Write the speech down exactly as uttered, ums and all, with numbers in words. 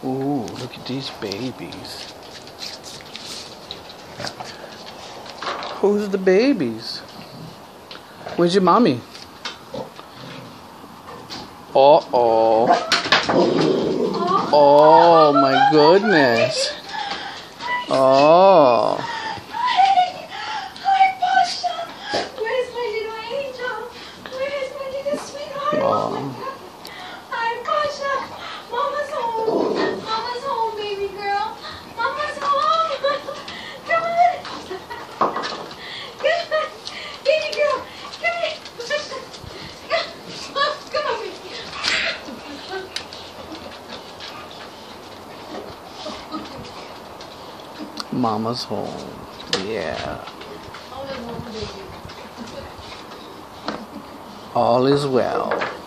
Ooh, look at these babies. Who's the babies? Where's your mommy? Uh-oh. Oh, my goodness. Oh. Hi, Pasha. Where's my little angel? Where's my little sweetheart? Oh. Hi, Pasha. Mama's home. Mama's home, baby girl. Mama's home. Come on. Come on. Baby girl. Come here. Come on, baby. Mama's home. Yeah. All is well.